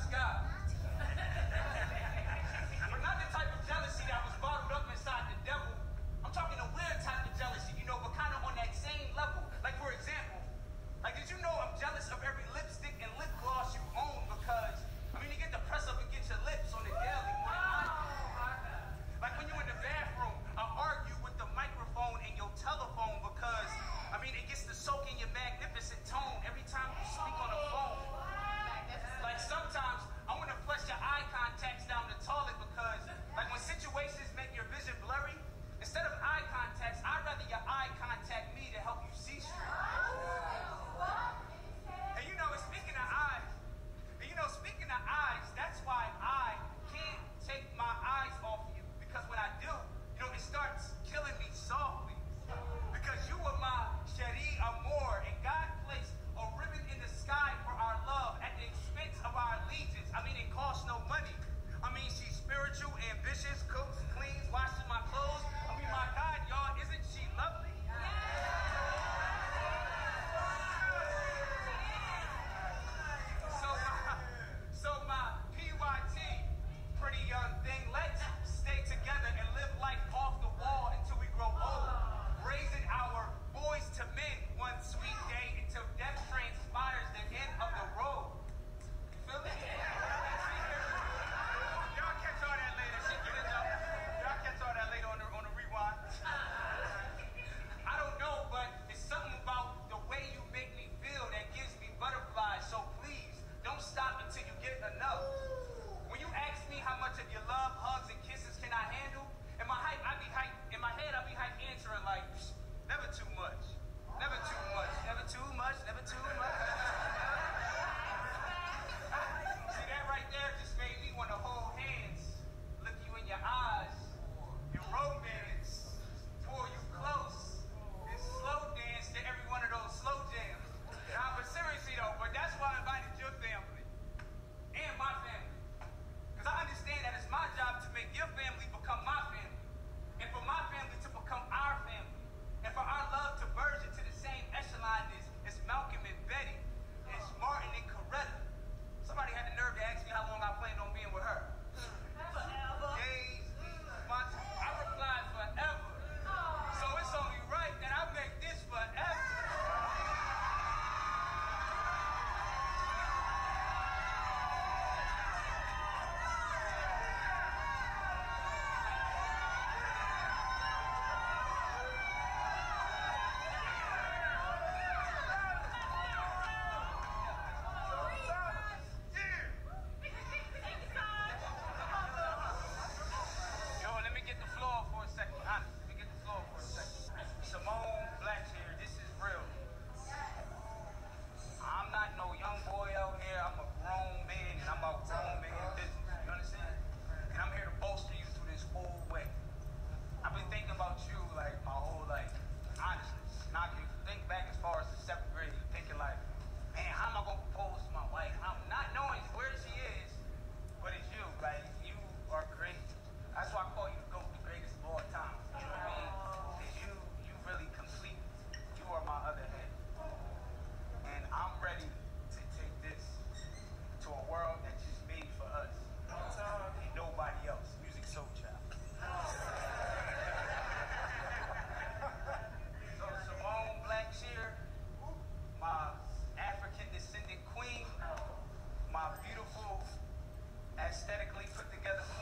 God. But not the type of jealousy that was bottled up inside the devil. I'm talking a weird type of jealousy, but kind of on that same level. Like, for example, did you know I'm jealous of every lipstick and lip gloss you own? Because, you get the press up against your lips on the daily more than I do. Like, when you're in the bathroom, I argue with the microphone and your telephone because, it gets to soak in your magnificent tone every time you speak on the phone. Like, sometimes I want to flush your eye contacts down the toilet because, when situations make your vision blurry, instead of eye contacts, I'd rather your eye contact me to help you see straight. And speaking of eyes, that's why I can't take my eyes off you. Because when I do, it starts killing me softly. Because you are my Cherie Amour, and God placed a ribbon in the sky for our love at the expense of our allegiance. It costs no money. She's spiritual, ambitious, cooks, cleans, washes my clothes. My God, y'all, isn't she lovely? So my PYT, pretty young thing, let's stay together and live life off the wall until we grow old. Raising our boys to men one sweet day until death transpires the end of the road. You feel me? Y'all catch all that later. Y'all catch all that later on the rewind. I don't know, but it's something about the way you make me feel that gives me butterflies. So please, don't stop until you get enough. When you ask me how much of your love, hugs, and kisses can I handle, in my head I be hype answering like, never too much. Never too much. Never too much. Never too much. See, that right there just made me want to hold hands, look you in your eyes, and romance, pull you close, and slow dance to every one of those slow jams. But seriously though, that's why I invited your family and my family. Because I understand that it's my job to make your family become my family. And for my family to become our family. And for our love to merge into the same echelon as Malcolm and Betty, as Martin and Coretta. Somebody had the nerve to ask me how long I planned on being with her. Forever. Days, months. I replied forever. So it's only right that I make this forever. Simone Blackshear, this is real. I'm not no young boy out here. I'm a grown man, and I'm about grown man business. You understand? And I'm here to bolster you through this whole way. I've been thinking about you my whole life, honestly. And I can think back as far as the 7th grade, thinking man, how am I gonna propose to my wife? I'm not knowing where she is, but it's you. You are great. That's why I call you the greatest of all time. You know what I mean? Really complete. You are my other half. And I'm ready to take this to a world that's just made for us. And nobody else. Music Soul Child. So Simone Blackshear, my African descendant queen, my beautiful, aesthetically put together